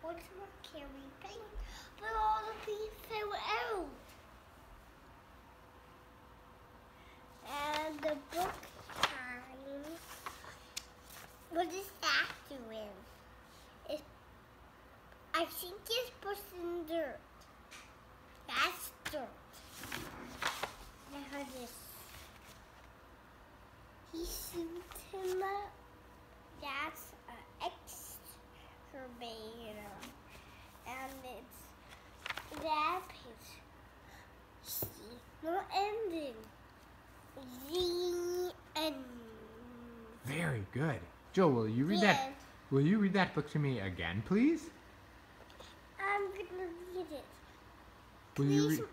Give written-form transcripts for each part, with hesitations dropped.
What's more can we paint? But all the pieces fell out. And the book time. What is that doing? I think it's pushing dirt. That's dirt. Now this. He shoots him up. That's an excavator. And it's that page. See, no ending. The end. Very good. Joe, will you read that? Will you read that book to me again, please? I'm gonna read it. Will you read?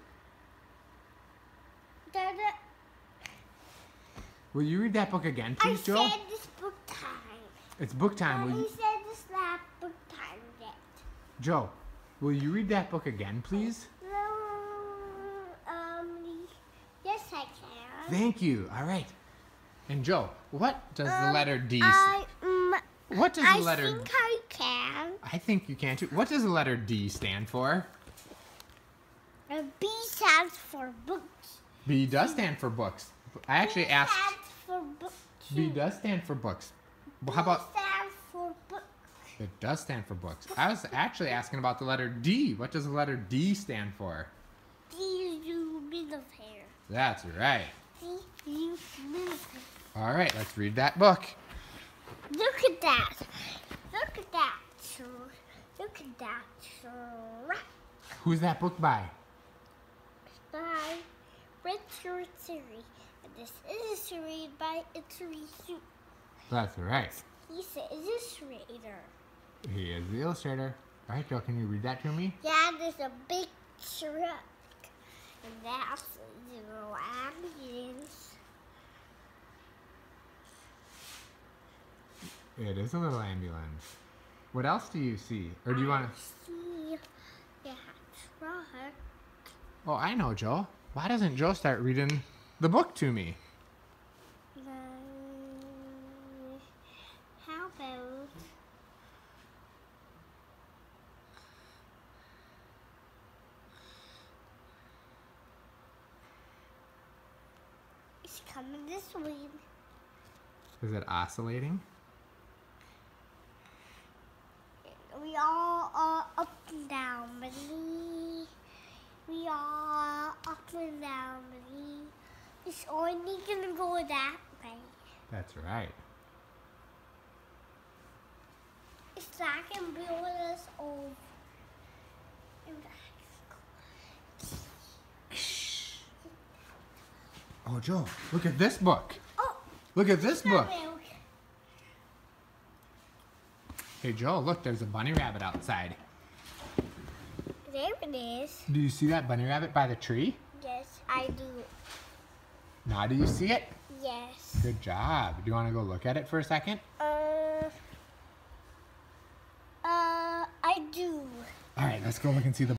Will you read that book again, please, Joe? I said this book time. It's book time. Will Mommy you? said this last book time yet. Joe, will you read that book again, please? Yes, I can. Thank you. All right. And Joe, what does the letter D? What does the letter? I think I can. I think you can too. What does the letter D stand for? B stands for books. B does stand for books. I actually asked. B stands for books. B does stand for books. Well, how about? B stands for books. It does stand for books. I was actually asking about the letter D. What does the letter D stand for? Dehumidifier. That's right. Dehumidifier. All right, let's read that book. Look at that. Look at that. Look at that. Who's that book by? By Richard Siri. And this is a series by Itchy Soup. That's right. He's the illustrator. He is the illustrator. All right, Joe, can you read that to me? Yeah, there's a big truck. And that's a little ambulance. It is a little ambulance. What else do you see? Or do you want to? See that truck. Oh, I know, Joe. Why doesn't Joe start reading the book to me? How about it's coming this way. Is it oscillating? We all are up and down, buddy. We are up and down, buddy. It's only gonna go that way. That's right. It's like and build us over. Oh, Joe, look at this book. Oh, Look at this book. milk. Hey, Joe, look, there's a bunny rabbit outside. There it is. Do you see that bunny rabbit by the tree? Yes, I do. Now do you see it? Yes. Good job. Do you want to go look at it for a second? I do. All right, let's go look and see the